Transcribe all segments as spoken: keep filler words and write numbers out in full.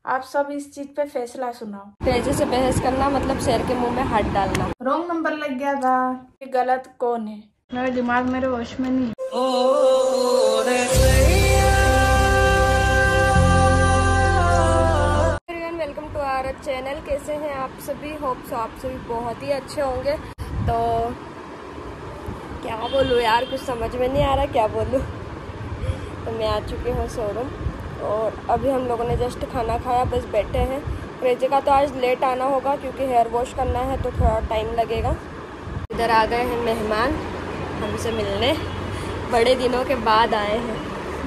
आप सब इस चीज पे फैसला सुनाओ। क्रेजी से बहस करना मतलब शेर के मुंह में हाथ डालना। रॉन्ग नंबर लग गया था। ये गलत कौन है? मेरा दिमाग मेरे वश में नहीं। Welcome to our channel. कैसे हैं आप सभी? होप सो आप सभी बहुत ही अच्छे होंगे। तो क्या बोलूँ यार, कुछ समझ में नहीं आ रहा क्या बोलूँ। तो मैं आ चुकी हूँ शोरूम और अभी हम लोगों ने जस्ट खाना खाया, बस बैठे हैं। क्रेजी का तो आज लेट आना होगा क्योंकि हेयर वॉश करना है तो थोड़ा टाइम लगेगा। इधर आ गए हैं मेहमान हमसे मिलने, बड़े दिनों के बाद आए हैं।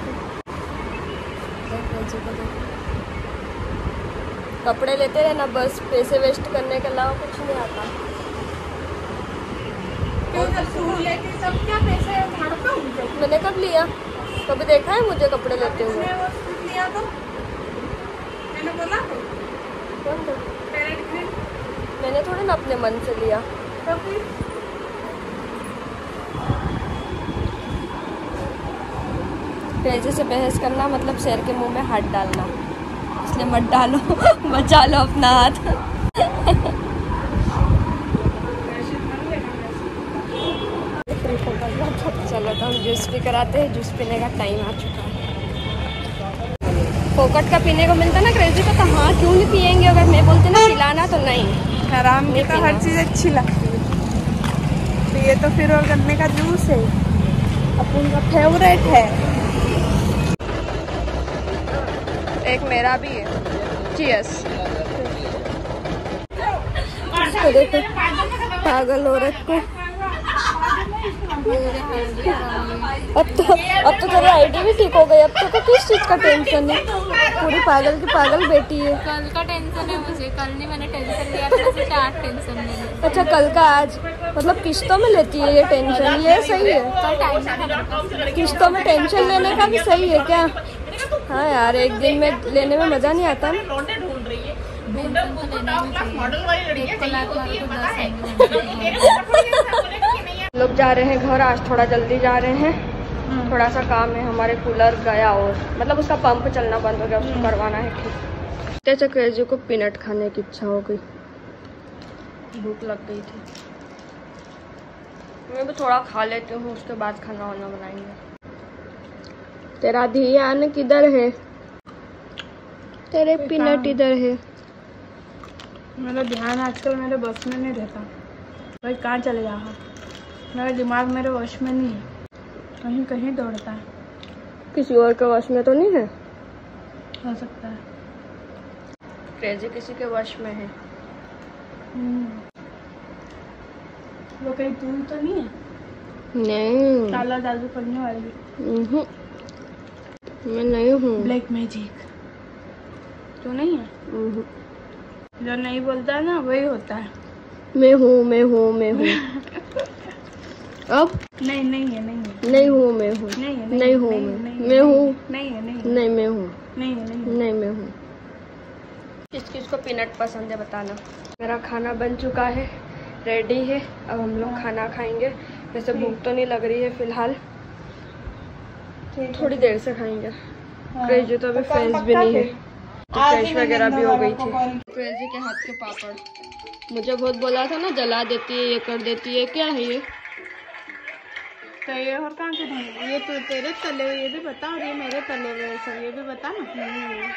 कपड़े लेते रहना, बस पैसे वेस्ट करने के अलावा कुछ नहीं आता। क्यों सूट लेके सब क्या पैसे भाड़ता हूँ? मैंने कब लिया? कभी देखा है मुझे कपड़े लेते हुए? लिया तो मैंने बोला तो। कौन तो? मैंने थोड़ी ना अपने मन से लिया। तो फिर क्रेजी से बहस करना मतलब शेर के मुंह में हाथ डालना, इसलिए मत डालो। बचा लो अपना हाथ। चलो तो हम जूस भी कराते हैं। जूस पीने का टाइम आ चुका है। फोकट का पीने को मिलता ना क्रेजी का, तो हाँ क्यों नहीं पियेंगे। अगर मैं बोलती ना पिलाना तो नहीं। आराम की तो हर चीज अच्छी लगती है। तो ये तो फिर और गन्ने का जूस है, अपन का फेवरेट है। एक मेरा भी है। चीयर्स। तो देखो पागल औरत को। अब तो अब तो तेरी आईडी भी ठीक हो गई। अब तो किस चीज का टेंशन है? पूरी पागल की पागल बेटी है। कल का टेंशन है मुझे। कल नहीं मैंने टेंशन लिया था, सिर्फ आज टेंशन ले। अच्छा कल का आज मतलब किस्तों में लेती है ये टेंशन? ये सही है? किस्तों में टेंशन लेने का भी सही है क्या? हाँ यार, एक दिन में लेने में मजा नहीं आता ना। लोग जा रहे हैं घर, आज थोड़ा जल्दी जा रहे हैं। थोड़ा सा काम है, हमारे कूलर गया और मतलब उसका पंप चलना बंद हो गया, उसको करवाना है ठीक। जैसे क्रेजी को पीनट खाने की इच्छा हो गई, भूख लग गई थी। मैं भी थोड़ा खा लेती हूँ, उसके बाद खाना वाना बनाएंगे। तेरा ध्यान किधर है? तेरे पीनट इधर है। मेरा ध्यान आजकल मेरे बस में नहीं रहता। भाई कहाँ चले जाओ? मेरा दिमाग मेरे वश में नहीं है, कहीं कहीं दौड़ता है। किसी और के वश में तो नहीं है? हो सकता है क्रेजी किसी के वश में है। वो कहीं तू तो नहीं है? नहीं, काला जादू करने वाली। मैं नहीं हूँ। ब्लैक मैजिक तू नहीं है? जो नहीं बोलता है ना वही होता है। मैं हूँ मैं हूँ मैं हूँ। अब नहीं नहीं है नहीं है नहीं हूँ मैं हूँ नहीं है नहीं हूँ मैं मैं हूँ नहीं है नहीं नहीं मैं हूँ नहीं है नहीं नहीं मैं हूँ। किस किस को पीनट पसंद है बताना। मेरा खाना बन चुका है, रेडी है। अब हम लोग खाना खाएंगे। वैसे भूख तो नहीं लग रही है फिलहाल, थोड़ी देर से खाएंगे। क्रेजी तो अभी फ्रेश भी नहीं है, तो फ्रेश वगैरह भी हो गई थी। क्रेजी के हाथ के पापड़ मुझे बहुत बोला था ना, जला देती है, ये कर देती है। क्या है ये? तो ये और कहाँ के ढंग? ये तो तेरे तले हुए, ये भी बता, और ये मेरे तले हुए सब ये भी बता ना।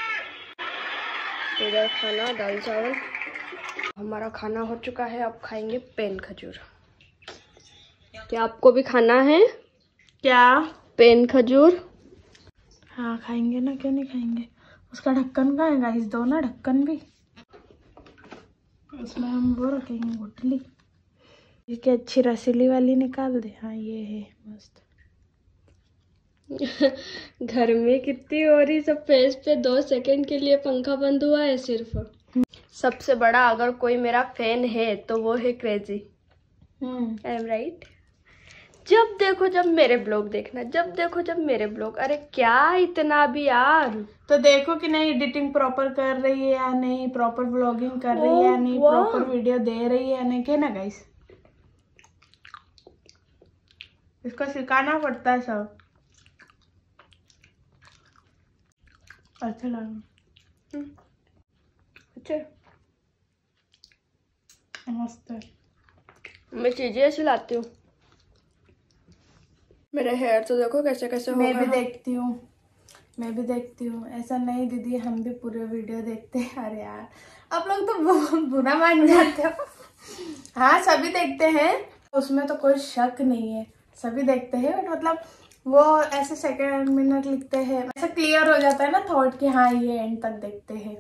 इधर खाना दाल चावल। हमारा खाना हो चुका है, अब खाएंगे पेन खजूर। क्या आपको भी खाना है क्या? पेन खजूर? हाँ खाएंगे ना, क्यों नहीं खाएंगे। उसका ढक्कन कहाँ है गाइस? दो ना ढक्कन भी। उसमें हम वो रखेंगे गुठली। इसकी अच्छी रसीली वाली निकाल दे। हाँ ये है मस्त। घर में कितनी हो रही सब फेस पे। दो सेकंड के लिए पंखा बंद हुआ है सिर्फ। सबसे बड़ा अगर कोई मेरा फैन है तो वो है क्रेजी। I am right? जब देखो जब मेरे ब्लॉग देखना, जब देखो जब मेरे ब्लॉग। अरे क्या इतना भी यार। तो देखो कि नहीं एडिटिंग प्रॉपर कर रही है या नहीं, प्रॉपर व्लॉगिंग कर रही है या नहीं, प्रॉपर वीडियो दे रही है या नहीं, क्या ना गाइस। इसको सिखाना पड़ता है सब। अच्छा लगा। अच्छे मस्त है। मैं चीजें ऐसी लाती हूँ। मेरे हेयर तो देखो कैसे कैसे हो गए। मैं भी देखती हूँ, मैं भी देखती हूँ। ऐसा नहीं दीदी, हम भी पूरे वीडियो देखते हैं। अरे यार आप लोग तो बहुत बुरा मान जाते हो। हाँ सभी देखते हैं, उसमें तो कोई शक नहीं है, सभी देखते हैं। बट मतलब वो ऐसे सेकंड मिनट लिखते हैं, ऐसा क्लियर हो जाता है ना थॉट कि हाँ ये एंड तक देखते हैं।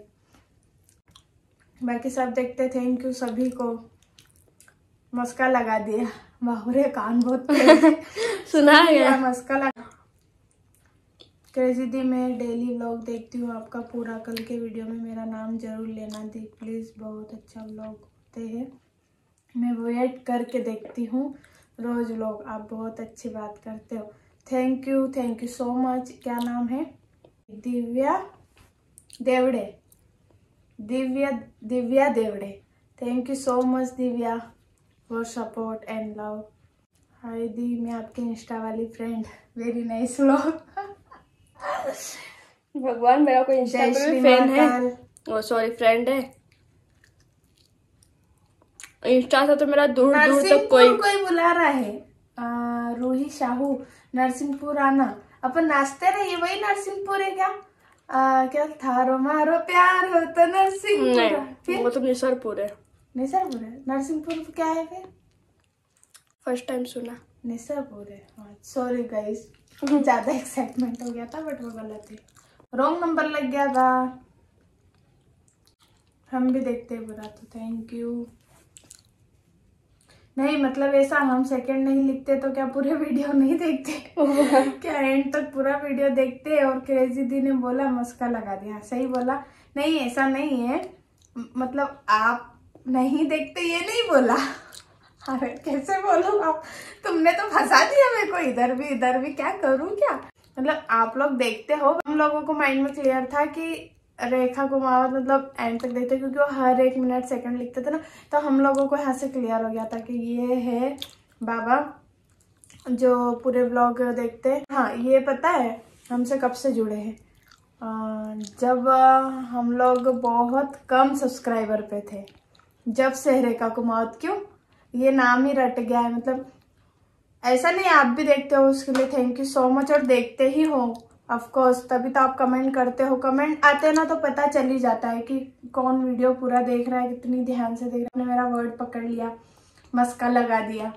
बाकी सब देखते। थैंक यू सभी को। मस्का लगा दिया, बाहुरे कान बहुत सुना है मस्का लगा। क्रेजी दी, मैं डेली व्लॉग देखती हूँ आपका पूरा। कल के वीडियो में मेरा नाम जरूर लेना दी प्लीज, बहुत अच्छा व्लॉग होते हैं। मैं वेट करके देखती हूँ रोज व्लॉग, आप बहुत अच्छी बात करते हो। Thank you, thank you so much. क्या नाम है? Divya Devade, Divya Divya Devade. Thank you so much Divya for support and love. Hi दी, मैं आपकी इंस्टा वाली फ्रेंड। Very nice vlog. भगवान, मेरा कोई इंस्टा पे भी फैन है, ओ सॉरी फ्रेंड है। इंस्टा से तो मेरा दूर दूर तक कोई कोई बुला रहा है। आ, रूही शाहू, नरसिंहपुर आना, अपन नाचते रहिए। वही नरसिंहपुर है क्या? आ, क्या थारो मारो प्यार हो तो नरसिंहपुर। वो तो निसरपुर है। निसरपुर है? नरसिंहपुर क्या है फिर? फर्स्ट टाइम सुना। निसरपुर है। सॉरी गाइस, ज्यादा एक्साइटमेंट हो गया था, बट वो गलत है, रॉन्ग नंबर लग गया था। हम भी देखते हैं बुरा तो थैंक यू। नहीं मतलब ऐसा हम सेकंड नहीं लिखते तो क्या पूरे वीडियो नहीं देखते? क्या एंड तक पूरा वीडियो देखते हैं? और क्रेजी दी ने बोला मस्का लगा दिया, सही बोला। नहीं ऐसा नहीं है, मतलब आप नहीं देखते ये नहीं बोला। अरे कैसे बोलूं आप, तुमने तो फंसा दिया मेरे को, इधर भी इधर भी, क्या करूं क्या? मतलब आप लोग देखते हो, हम लोगों को माइंड में क्लियर था कि रेखा कुमावत मतलब एंड तक देखते, क्योंकि वो हर एक मिनट सेकंड लिखते थे ना, तो हम लोगों को यहाँ से क्लियर हो गया था कि ये है बाबा जो पूरे ब्लॉग देखते हैं। हाँ ये पता है हमसे कब से जुड़े हैं, जब हम लोग बहुत कम सब्सक्राइबर पे थे, जब से रेखा कुमावत, क्यों ये नाम ही रट गया है। मतलब ऐसा नहीं, आप भी देखते हो, उसके लिए थैंक यू सो मच। और देखते ही हो ऑफ कोर्स, तभी तो आप कमेंट करते हो। कमेंट आते ना तो पता चल ही जाता है कि कौन वीडियो पूरा देख रहा है, कितनी ध्यान से देख रहा है। मेरा वर्ड पकड़ लिया, मस्का लगा दिया।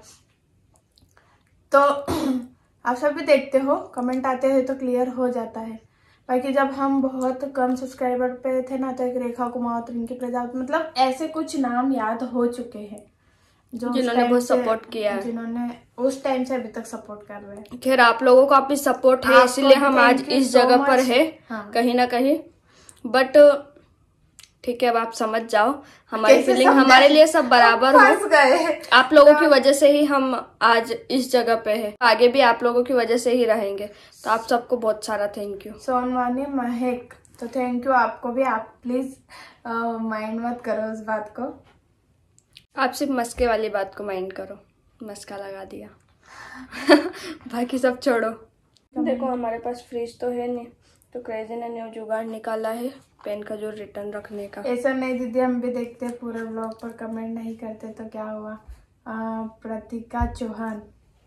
तो आप सब भी देखते हो, कमेंट आते हैं तो क्लियर हो जाता है। बाकी जब हम बहुत कम सब्सक्राइबर पे थे ना, तो एक रेखा कुमावत, रिंकी प्रजापति, मतलब ऐसे कुछ नाम याद हो चुके हैं जो जिन्होंने बहुत सपोर्ट किया है, जिन्होंने उस टाइम से अभी तक सपोर्ट कर रहे हैं। खैर आप लोगों को आपकी सपोर्ट है, इसीलिए हम आज इस जगह पर है। हाँ। कहीं ना कहीं, बट ठीक है, अब आप समझ जाओ, हमारी फीलिंग हमारे लिए सब बराबर हो गए। आप लोगों की वजह से ही हम आज इस जगह पे है, आगे भी आप लोगों की वजह से ही रहेंगे। तो आप सबको बहुत सारा थैंक यू। सोनवानी महक, तो थैंक यू आपको भी। आप प्लीज माइंड मत करो उस बात को, आप सिर्फ मस्के वाली बात को माइंड करो, मस्का लगा दिया। बाकी सब छोड़ो। देखो हमारे पास फ्रिज तो है नहीं, तो क्रेजी ने न्यू जुगाड़ निकाला है पेन का, जो रिटर्न रखने का। ऐसा नहीं दीदी, हम भी देखते हैं पूरे ब्लॉग पर, कमेंट नहीं करते तो क्या हुआ। प्रतिका चौहान,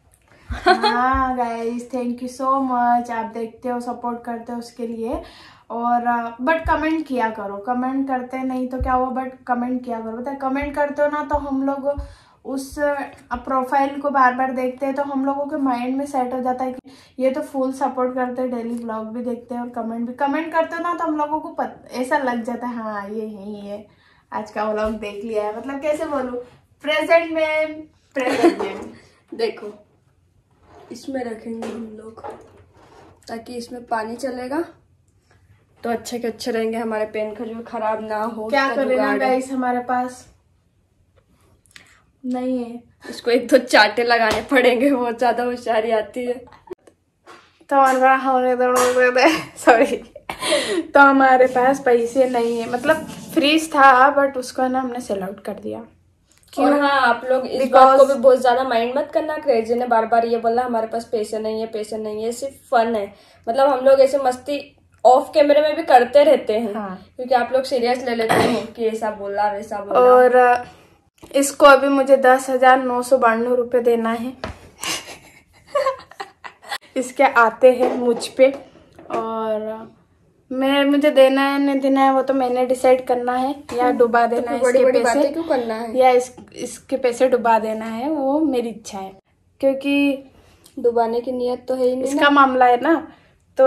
हाँ guys thank you so much. आप देखते हो, सपोर्ट करते हो, उसके लिए। और बट कमेंट किया करो, कमेंट करते नहीं तो क्या हुआ, बट कमेंट किया करो। पता कमेंट करते हो ना, तो हम लोग उस प्रोफाइल को बार बार देखते हैं, तो हम लोगों के माइंड में सेट हो जाता है कि ये तो फुल सपोर्ट करते हैं, डेली ब्लॉग भी देखते हैं और कमेंट भी। कमेंट करते हो ना, तो हम लोगों को पत, ऐसा लग जाता है हाँ ये है ये आज का व्लॉग देख लिया है। मतलब कैसे बोलूं, प्रेजेंट में प्रेजेंट में देखो इसमें रखेंगे हम लोग, ताकि इसमें पानी चलेगा तो अच्छे के अच्छे रहेंगे हमारे पेन का, जो खराब ना हो। क्या करेगा गाइस, हमारे पास नहीं है, इसको एक दो चाटे लगाने पड़ेंगे, बहुत ज्यादा होशियारी आती है। तो हमारा होने दो सॉरी तो हमारे पास पैसे नहीं है, मतलब फ्रीज था बट उसको ना हमने सेल आउट कर दिया। और हाँ आप लोग इस बात को भी बहुत ज्यादा माइंड मत करना, क्रेजी ने बार बार ये बोला हमारे पास पैसे नहीं है, पैसे नहीं है, सिर्फ फन है। मतलब हम लोग ऐसे मस्ती ऑफ कैमरे में भी करते रहते हैं। हाँ। क्योंकि आप लोग सीरियस ले लेते हैं कि ऐसा बोला वैसा बोला। और इसको अभी मुझे दस हजार नौ सौ बानवे रुपये देना है। इसके आते हैं मुझ पे, और मैं मुझे देना है नहीं देना है वो तो मैंने डिसाइड करना है, या डुबा देना है बड़ी इसके बड़ी पैसे, बातें क्यों करना है? या इस इसके पैसे डुबा देना है, वो मेरी इच्छा है। क्योंकि डुबाने की नियत तो है ही नहीं इसका मामला है ना। तो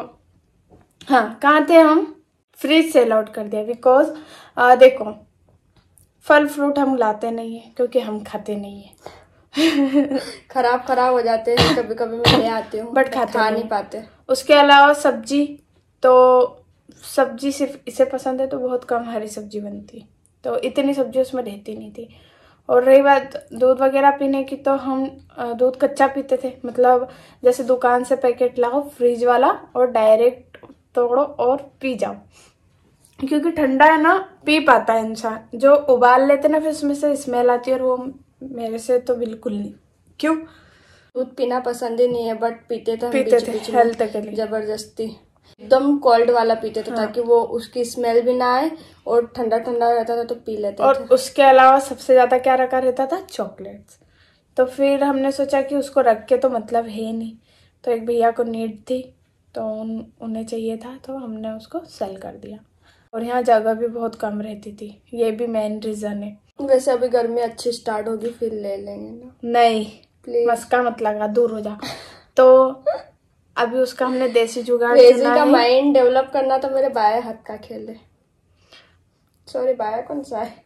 हाँ, कहाँ थे हम? फ्रिज सेल आउट कर दिया। बिकॉज देखो, फल फ्रूट हम लाते नहीं है क्योंकि हम खाते नहीं है। खराब खराब हो जाते हैं कभी कभी, मैं ले आती हूँ बट खाते खा नहीं नहीं पाते। उसके अलावा सब्जी, तो सब्जी सिर्फ इसे पसंद है तो बहुत कम हरी सब्जी बनती, तो इतनी सब्जी उसमें रहती नहीं थी। और रही बात दूध वगैरह पीने की, तो हम दूध कच्चा पीते थे, मतलब जैसे दुकान से पैकेट लाओ फ्रिज वाला और डायरेक्ट तोड़ो और पी जाओ, क्योंकि ठंडा है ना, पी पाता है इंसान। जो उबाल लेते ना फिर उसमें से स्मेल आती है, और वो मेरे से तो बिल्कुल नहीं। क्यों? दूध पीना पसंद ही नहीं है, बट पीते थे पीते थे हेल्थ के लिए, जबरदस्ती एकदम कोल्ड वाला पीते थे। हाँ। ताकि वो उसकी स्मेल भी ना आए और ठंडा ठंडा रहता था तो पी लेते और थे। उसके अलावा सबसे ज्यादा क्या रखा रहता था? चॉकलेट्स। तो फिर हमने सोचा कि उसको रख के तो मतलब है नहीं, तो एक भैया को नीड थी तो उन, उन्हें चाहिए था, तो हमने उसको सेल कर दिया। और यहाँ जगह भी बहुत कम रहती थी, ये भी मेन रीजन है। वैसे अभी गर्मी अच्छी स्टार्ट होगी फिर ले लेंगे ना। नहीं प्लीज मस्का मत लगा, दूर हो जा। तो अभी उसका हमने देसी जुगाड़ क्रेजी का माइंड डेवलप करना तो मेरे बाएं हाथ का खेल है। सॉरी, बाया कौन सा है?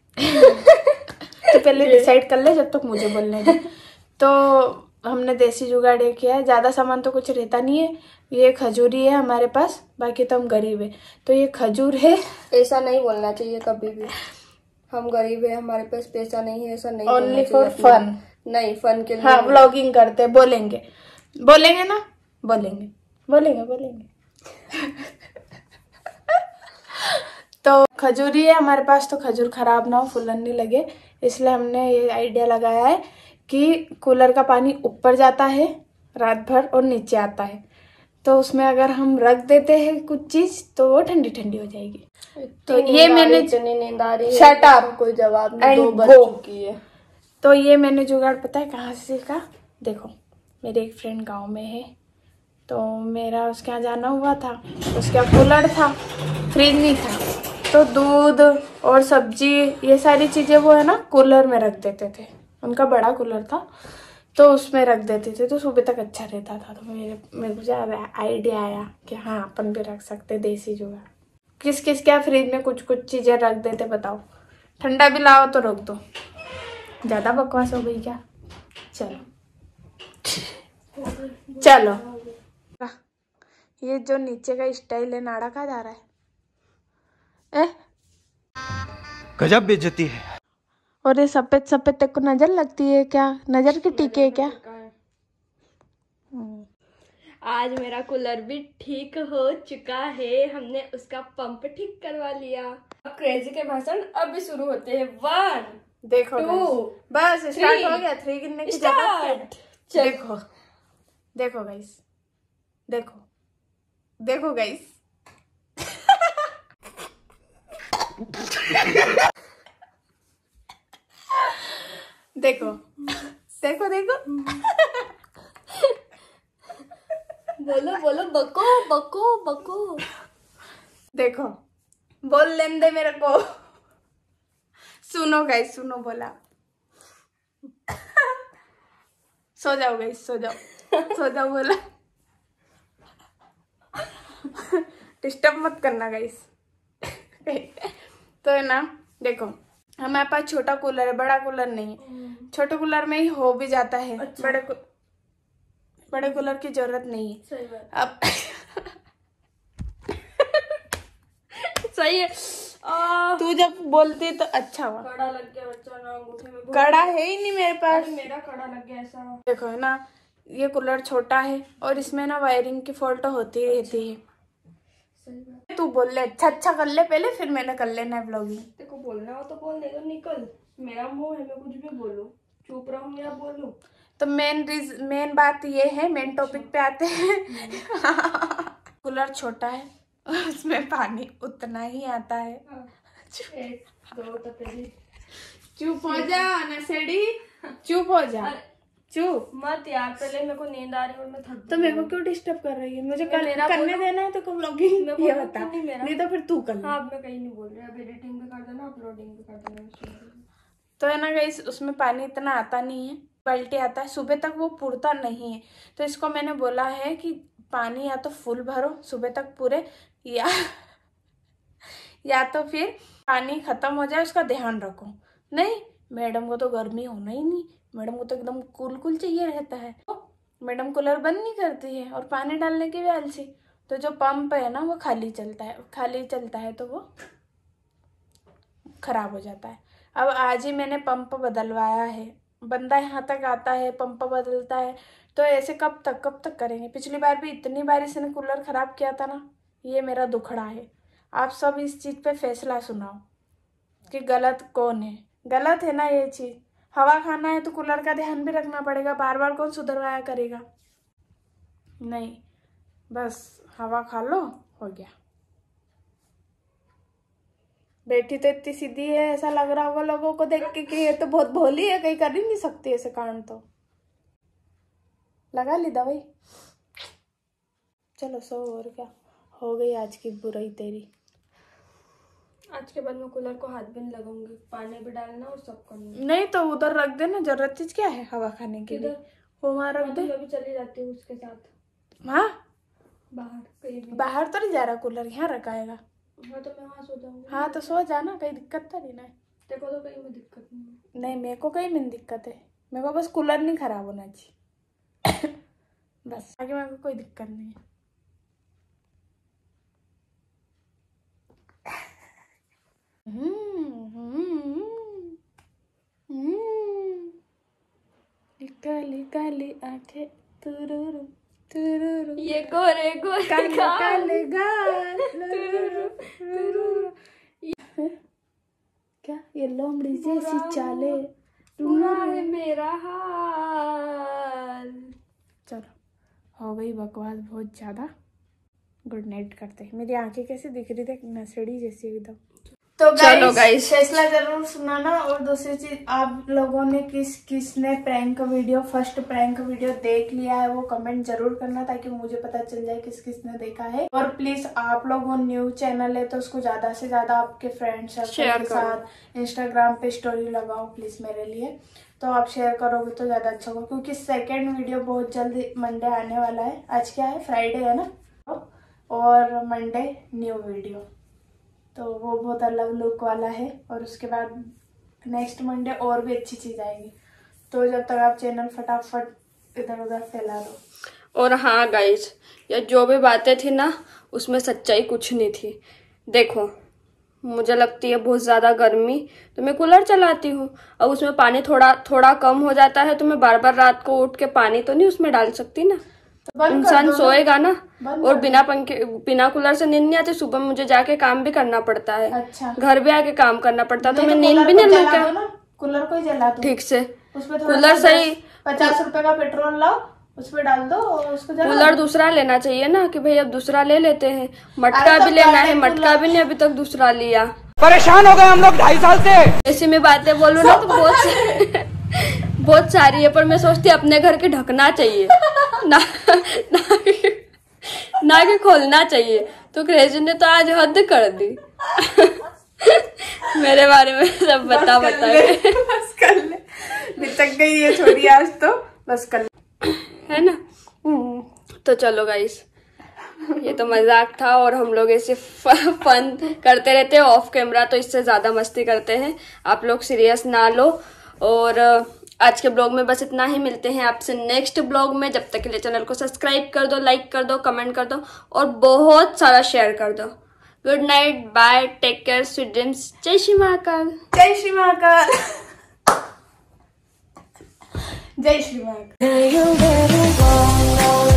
तो पहले डिसाइड कर ले जब तक मुझे बोलने दे। तो हमने देसी जुगाड़ ये किया है, ज्यादा सामान तो कुछ रहता नहीं है। ये खजूरी है हमारे पास, बाकी तो हम गरीब है। तो ये खजूर है। ऐसा नहीं बोलना चाहिए कभी भी, हम गरीब है हमारे पास पैसा नहीं है, ऐसा नहीं। Only for fun. नहीं, फन के लिए। हाँ, व्लॉगिंग करते, बोलेंगे बोलेंगे ना, बोलेंगे बोलेंगे बोलेंगे। तो खजूरी है हमारे पास, तो खजूर खराब ना हो, फूलन नहीं लगे, इसलिए हमने ये आइडिया लगाया है कि कूलर का पानी ऊपर जाता है रात भर और नीचे आता है, तो उसमें अगर हम रख देते हैं कुछ चीज तो वो ठंडी ठंडी हो जाएगी। तो ये मैंने नींद आ रही है, शट अप, कोई जवाब नहीं, दो बज चुकी है। तो ये मैंने जुगाड़ पता है कहाँ से सीखा? देखो, मेरे एक फ्रेंड गांव में है, तो मेरा उसके यहाँ जाना हुआ था, उसके यहाँ कूलर था, फ्रिज नहीं था, तो दूध और सब्जी ये सारी चीजें वो है ना कूलर में रख देते थे। उनका बड़ा कूलर था तो उसमें रख देते थे, तो सुबह तक अच्छा रहता था। तो मेरे मेरे को आइडिया आया कि हाँ अपन भी रख सकते देसी जुगाड़। किस किस क्या फ्रिज में कुछ कुछ चीजें रख देते बताओ? ठंडा भी लाओ तो रख दो। ज्यादा बकवास हो गई क्या? चलो चलो, ये जो नीचे का स्टाइल है, नाड़ा कहाँ जा रहा है? ए? गजब बेइज्जती है। और ये सफेद सफेद तेरे को नजर लगती है क्या? नजर की टीके है क्या? आज मेरा कूलर भी ठीक हो चुका है, हमने उसका पंप ठीक करवा लिया। अब क्रेजी के भाषण अभी शुरू होते हैं। वन, देखो टू, बस स्टार्ट हो गया। थ्री गिनने की जरूरत है। देखो देखो गाइस, देखो देखो गाइस। देखो देखो देखो। बोलो बोलो, बको बको बको। देखो, बोल लेने दे मेरे को। सुनो गाइस, सुनो, बोला। सो जाओ गाइस, सो जाओ सो जाओ, बोला। डिस्टर्ब मत करना गाइस। तो है ना, देखो हमारे पास छोटा कूलर है, बड़ा कूलर नहीं है। छोटे कूलर में ही हो भी जाता है। अच्छा। बड़े कु... बड़े कूलर की जरूरत नहीं है। सही बात। अब सही है। तू जब बोलती तो अच्छा हुआ। कड़ा लग गया बच्चा ना, अंगूठे में। कड़ा है ही नहीं मेरे पास। मेरा कड़ा लग गया ऐसा। देखो है ना, ये कूलर छोटा है और इसमें ना वायरिंग की फॉल्ट होती रहती है। तू बोल ले, अच्छा अच्छा कर ले पहले, फिर मैंने कर लेना है ब्लॉगिंग। तेरे को बोलना हो तो बोल, नहीं तो निकल। मेरा मुंह है, मैं कुछ भी बोलूं, चुप रहूं या बोलूं। तो मेन रीज मेन बात ये है, मेन टॉपिक पे आते हैं। कूलर छोटा है उसमें पानी उतना ही आता है। एक दो तो तेरी चुप हो जा नशेड़ी, चुप हो जा, चुप मत यार, पहले मेरे को नींद आ रही है और मैं थक तो मेरे को क्यों डिस्टर्ब कर रही है? मुझे कर, मेरा करने बोलो। देना है तो कब व्लॉगिंग मैं ये बोलूं बता, कि नहीं मेरा? नहीं तो फिर तू कर ले। हाँ, अब मैं कहीं नहीं बोल रही, अब एडिटिंग भी कर देना, अपलोडिंग भी कर देना। तो है ना गाइस, उसमें पानी इतना आता नहीं है, बाल्टी आता है, सुबह तक वो पुरता नहीं है। तो इसको मैंने बोला है कि पानी या तो फुल भरो सुबह तक पूरे, या या तो फिर पानी खत्म हो जाए उसका ध्यान रखो। नहीं, मैडम को तो गर्मी होना ही नहीं, मैडम को तो एकदम कूल कूल चाहिए रहता है। मैडम कूलर बंद नहीं करती है और पानी डालने की भी आलसी। तो जो पंप है ना वो खाली चलता है, खाली चलता है तो वो खराब हो जाता है। अब आज ही मैंने पंप बदलवाया है, बंदा यहाँ तक आता है पंप बदलता है, तो ऐसे कब तक कब तक करेंगे? पिछली बार भी इतनी बार इसने कूलर खराब किया था ना, ये मेरा दुखड़ा है। आप सब इस चीज़ पे फैसला सुनाओ कि गलत कौन है। गलत है ना ये चीज़, हवा खाना है तो कूलर का ध्यान भी रखना पड़ेगा, बार बार कौन सुधरवाया करेगा? नहीं, बस हवा खा लो, हो गया। बेटी तो इतनी सीधी है, ऐसा लग रहा होगा लोगों को देख के कि ये तो बहुत भोली है, कहीं कर ही नहीं सकती ऐसे कांड। तो लगा ली दवाई, चलो सो, और क्या हो गई आज की बुराई तेरी। आज के बाद मैं कूलर को हाथ भी नहीं लगाऊंगी, पानी भी डालना और सब करना। नहीं तो उधर रख देना, जरूरत चीज क्या है हवा खाने के लिए, वो वहां रख दे। मैं भी चली जाती हूँ उसके साथ। हाँ, बाहर कहीं भी। बाहर तो नहीं जा रहा कूलर, यहाँ रखा है। हाँ तो मैं वहाँ सो जाऊंगी। हाँ तो सो जाना, कहीं दिक्कत तो नहीं ना है। देखो तो कहीं में दिक्कत नहीं है। नहीं, मेरे को कहीं में दिक्कत है, मेरे को बस कूलर नहीं खराब होना चाहिए बस, आगे मेरे को कोई दिक्कत नहीं है। हम्म हम्म हम्म काली काली आंखें तुरुरु तुरुरु, ये गोरे गोरे काले गाल, काले गाल, तुरुरु, तुरुरु। क्या ये लोमड़ी जैसी चाले, बुरा है मेरा हाल। चलो हो गई बकवास बहुत ज्यादा, गुड नाइट करते हैं। मेरी आंखें कैसे दिख रही थी, नशेड़ी जैसी एकदम। तो चलो गाइस, फैसला जरूर सुनाना। और दूसरी चीज, आप लोगों ने किस किसने prank video, first prank video देख लिया है वो कमेंट जरूर करना, ताकि मुझे पता चल जाए किस किसने देखा है। और प्लीज आप लोगों न्यू चैनल है तो उसको ज्यादा से ज्यादा आपके फ्रेंड सर्कल के साथ इंस्टाग्राम पे स्टोरी लगाओ प्लीज मेरे लिए। तो आप शेयर करोगे तो ज्यादा अच्छा होगा, क्योंकि सेकेंड वीडियो बहुत जल्दी मंडे आने वाला है। आज क्या है, फ्राइडे है ना, और मंडे न्यू वीडियो, तो वो बहुत अलग लुक वाला है। और उसके बाद नेक्स्ट मंडे और भी अच्छी चीज आएगी। तो जब तक आप चैनल फटाफट इधर उधर फैला दो। और हाँ गाइस, ये जो भी बातें थी ना उसमें सच्चाई कुछ नहीं थी। देखो, मुझे लगती है बहुत ज़्यादा गर्मी तो मैं कूलर चलाती हूँ, और उसमें पानी थोड़ा थोड़ा कम हो जाता है तो मैं बार बार रात को उठ के पानी तो नहीं उसमें डाल सकती ना। तो इंसान सोएगा ना, और बिना पंखे बिना कूलर से नींद नहीं आती। सुबह मुझे जाके काम भी करना पड़ता है, अच्छा, घर भी आके काम करना पड़ता है, तो मैं तो नींद भी नहीं लूँ क्या? कूलर को ही जला दो ठीक से, उसमें कूलर सही पचास रुपए का पेट्रोल लाओ, उसमें डाल दो और उसको जला कूलर दूसरा लेना चाहिए ना, कि भाई अब दूसरा ले लेते हैं। मटका भी लेना है, मटका भी नहीं अभी तक दूसरा लिया। परेशान हो गए हम लोग ढाई साल से। ऐसे में बातें बोलूं ना तो बहुत बहुत सारी है, पर मैं सोचती अपने घर के ढकना चाहिए ना, ना, ना कि खोलना चाहिए। तो क्रेजी ने तो आज हद कर दी मेरे बारे में सब बता बता के। बस कर ले, बितक गई ये छोरी आज तो, बस कर ले, है ना। तो चलो गाइस, ये तो मजाक था, और हम लोग ऐसे फन करते रहते हैं ऑफ कैमरा, तो इससे ज्यादा मस्ती करते हैं। आप लोग सीरियस ना लो। और आज के ब्लॉग में बस इतना ही, मिलते हैं आपसे नेक्स्ट ब्लॉग में। जब तक के लिए चैनल को सब्सक्राइब कर दो, लाइक कर दो, कमेंट कर दो, और बहुत सारा शेयर कर दो। Good night, bye, take care, sweet dreams. जय श्री महाकाल। जय श्री महाकाल। जय श्री महाकाल।